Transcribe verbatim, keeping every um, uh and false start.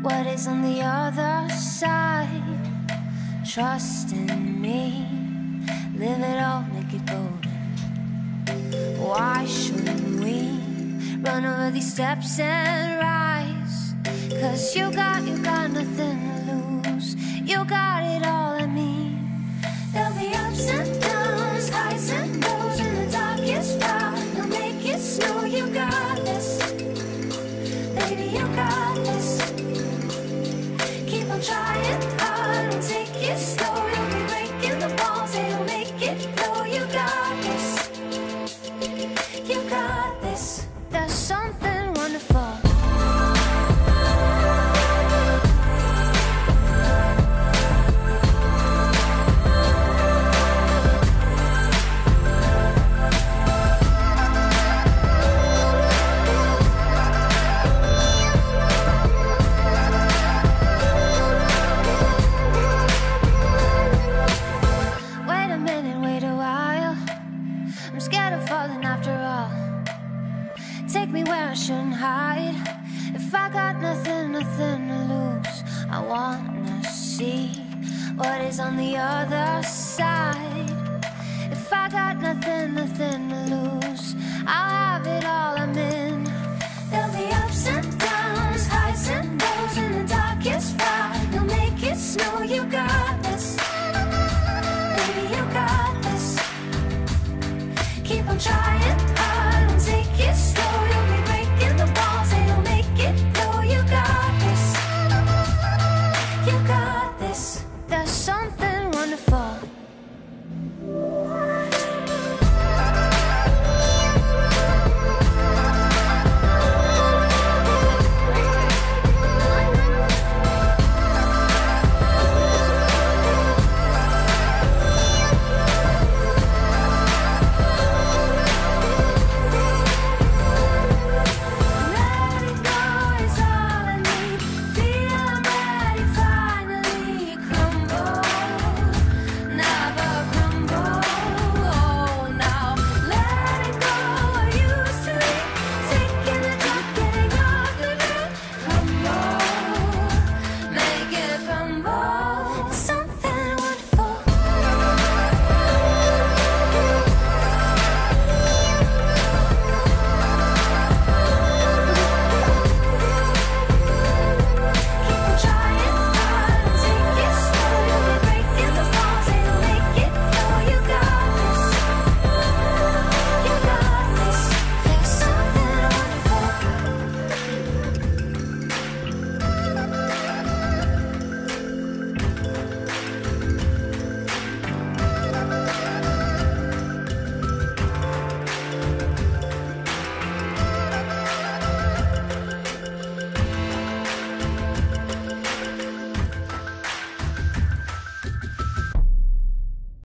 what is on the other side. Trust in me, live it all, make it golden. Why shouldn't we run over these steps and rise? Cause you got, you got nothing to lose. You got it all, I mean. There'll be ups and downs, highs and lows. In the darkest hour, you'll make it snow. You got this, baby, you got this. Keep on trying hard and take it slow. You'll be breaking the walls and you'll make it blow. You got this, you got this. There's something wonderful. Take me where I shouldn't hide. If I got nothing, nothing to lose, I wanna see what is on the other side. If I got nothing, nothing to lose, I'll have it all, I'm in. There'll be ups and downs, highs and lows. In the darkest fire, you'll make it snow. You got this, baby, you got this. Keep on trying hard and take it slow. You'll be breaking the walls and you'll make it blow. You got this, you got this. There's something